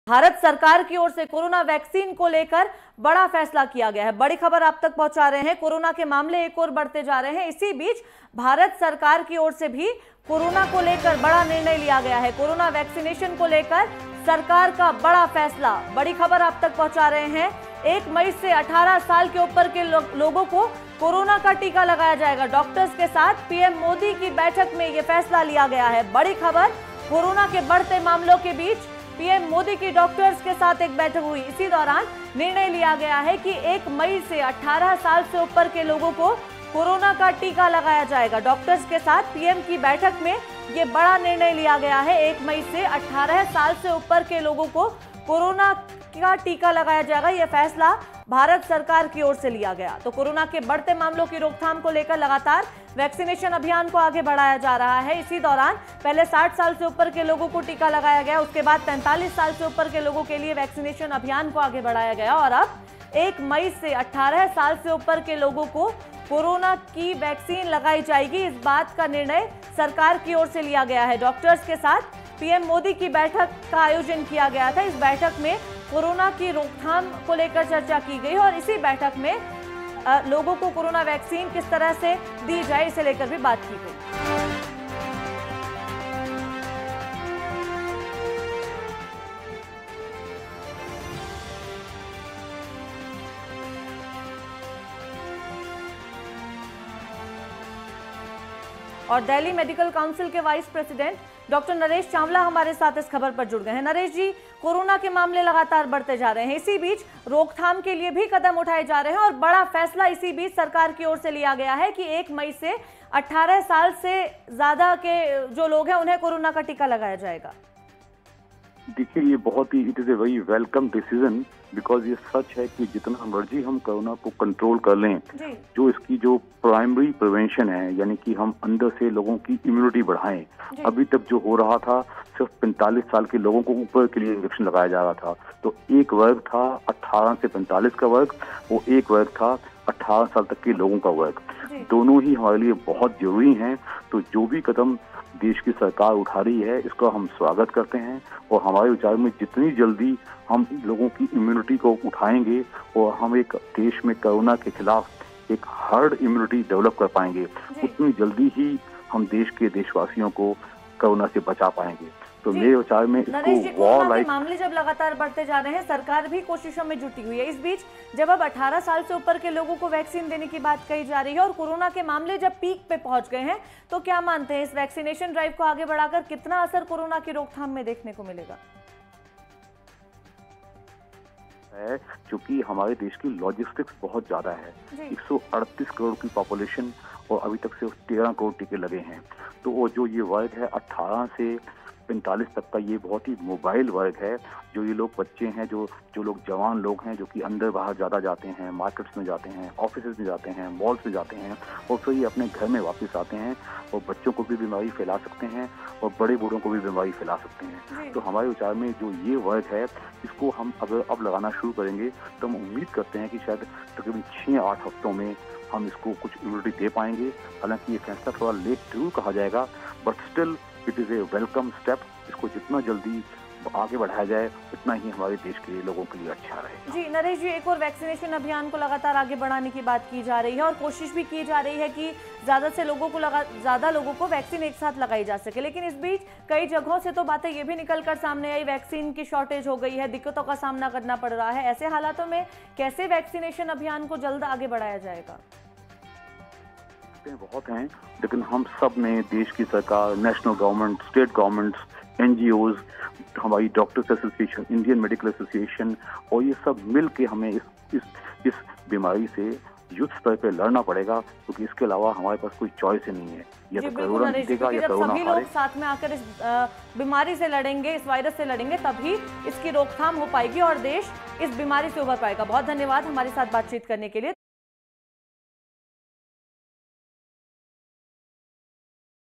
भारत सरकार की ओर से कोरोना वैक्सीन को लेकर बड़ा फैसला किया गया है। बड़ी खबर आप तक पहुंचा रहे हैं। कोरोना के मामले एक और बढ़ते जा रहे हैं। इसी बीच भारत सरकार की ओर से भी कोरोना को लेकर बड़ा निर्णय लिया गया है। कोरोना वैक्सीनेशन को लेकर सरकार का बड़ा फैसला, बड़ी खबर आप तक पहुंचा रहे हैं। 1 मई से 18 साल के ऊपर के लोगों को कोरोना का टीका लगाया जाएगा। डॉक्टर्स के साथ पीएम मोदी की बैठक में यह फैसला लिया गया है। बड़ी खबर, कोरोना के बढ़ते मामलों के बीच पीएम मोदी की डॉक्टर्स के साथ एक बैठक हुई। इसी दौरान निर्णय लिया गया है कि 1 मई से 18 साल से ऊपर के लोगों को कोरोना का टीका लगाया जाएगा। डॉक्टर्स के साथ पीएम की बैठक में ये बड़ा निर्णय लिया गया है। 1 मई से 18 साल से ऊपर के लोगों को कोरोना का टीका लगाया जाएगा। यह फैसला भारत सरकार की ओर से लिया गया। तो कोरोना के बढ़ते मामलों की रोकथाम को लेकर लगातार वैक्सीनेशन अभियान को आगे बढ़ाया जा रहा है। इसी दौरान पहले 60 साल से ऊपर के लोगों को टीका लगाया गया, उसके बाद 45 साल से ऊपर के लोगों के लिए वैक्सीनेशन अभियान को आगे बढ़ाया गया और अब 1 मई से 18 साल से ऊपर के लोगों को कोरोना की वैक्सीन लगाई जाएगी। इस बात का निर्णय सरकार की ओर से लिया गया है। डॉक्टर्स के साथ पीएम मोदी की बैठक का आयोजन किया गया था। इस बैठक में कोरोना की रोकथाम को लेकर चर्चा की गई और इसी बैठक में लोगों को कोरोना वैक्सीन किस तरह से दी जाए, इसे लेकर भी बात की गई। और दिल्ली मेडिकल काउंसिल के vice president doctor Naresh Chawla हमारे साथ इस खबर पर जुड़ गए हैं। नरेश जी, कोरोना के मामले लगातार बढ़ते जा रहे हैं, इसी बीच रोकथाम के लिए भी कदम उठाए जा रहे हैं और बड़ा फैसला इसी बीच सरकार की ओर से लिया गया है कि 1 मई से 18 साल से ज्यादा के जो लोग हैं उन्हें कोरोना का टीका लगाया जाएगा। देखिए, ये बहुत ही it is a very welcome decision, because ये सच है कि जितना मर्जी हम कोरोना को कंट्रोल कर लें, जो इसकी जो प्राइमरी प्रिवेंशन है, यानी कि हम अंदर से लोगों की इम्यूनिटी बढ़ाएं। अभी तक जो हो रहा था, सिर्फ 45 साल के लोगों को ऊपर के लिए इंजेक्शन लगाया जा रहा था। तो एक वर्ग था 18 से 45 का वर्ग, वो एक वर्ग था 18 साल तक के लोगों का वर्ग। दोनों ही हमारे लिए बहुत जरूरी हैं। तो जो भी कदम देश की सरकार उठा रही है, इसका हम स्वागत करते हैं और हमारे विचार में जितनी जल्दी हम लोगों की इम्यूनिटी को उठाएंगे और हम एक देश में कोरोना के खिलाफ एक हर्ड इम्यूनिटी डेवलप कर पाएंगे, उतनी जल्दी ही हम देश के देशवासियों को कोरोना से बचा पाएंगे। तो मेरे विचार में इसको वॉर लाइक मामले जब लगातार बढ़ते जा रहे हैं, सरकार भी कोशिशों में जुटी हुई है। इस बीच जब अब 18 साल से ऊपर के लोगों को वैक्सीन देने की बात कही जा रही है और कोरोना के मामले जब पीक पे पहुंच गए हैं, तो क्या मानते हैं इस वैक्सीनेशन ड्राइव को आगे बढ़ाकर कितना असर कोरोना की रोकथाम में देखने को मिलेगा? है क्योंकि हमारे देश की लॉजिस्टिक्स बहुत ज्यादा है। 138 करोड़ की पॉपुलेशन और अभी तक सिर्फ 13 करोड़ टीके लगे हैं। तो वो जो ये वर्ग है 18 से 45 तक का, ये बहुत ही मोबाइल वर्ग है। जो ये लोग बच्चे हैं, जो लोग जवान लोग हैं, जो कि अंदर बाहर ज़्यादा जाते हैं, मार्केट्स में जाते हैं, ऑफिस में जाते हैं, मॉल्स में जाते हैं और फिर ये अपने घर में वापस आते हैं और बच्चों को भी बीमारी फैला सकते हैं और बड़े बूढ़ों को भी बीमारी फैला सकते हैं। तो हमारे विचार में जो ये वर्ग है, इसको हम अगर अब लगाना शुरू करेंगे तो हम उम्मीद करते हैं कि शायद तकरीबन 6-8 हफ्तों में हम इसको कुछ इम्यूनिटी दे पाएंगे। हालांकि ये फैसला थोड़ा लेट जरूर कहा जाएगा, but still it is a welcome step. इसको जितना जल्दी आगे बढ़ाया जाए उतना ही हमारे देश के लोगों के लिए अच्छा रहेगा। जी नरेश जी, एक और वैक्सीनेशन अभियान को लगातार आगे बढ़ाने की बात की जा रही है और कोशिश भी की जा रही है कि ज्यादा लोगों को वैक्सीन एक साथ लगाई जा सके। लेकिन इस बीच कई जगहों से तो बातें ये भी निकल कर सामने आई, वैक्सीन की शॉर्टेज हो गई है, दिक्कतों का सामना करना पड़ रहा है। ऐसे हालातों में कैसे वैक्सीनेशन अभियान को जल्द आगे बढ़ाया जाएगा? बहुत हैं, लेकिन हम सब ने, देश की सरकार, national government, state governments, NGOs, हमारी doctors association, Indian medical association, और ये सब मिल के हमें इस बीमारी से युद्ध स्तर पे लड़ना पड़ेगा, क्योंकि इसके अलावा हमारे पास कोई चॉइस ही नहीं है। या तो कोरोना जीतेगा या कोरोना हारेगा। लोग साथ में आकर इस बीमारी से लड़ेंगे, इस वायरस से लड़ेंगे, तभी इसकी रोकथाम हो पाएगी और देश इस बीमारी से उभर पाएगा। बहुत धन्यवाद हमारे साथ बातचीत करने के लिए।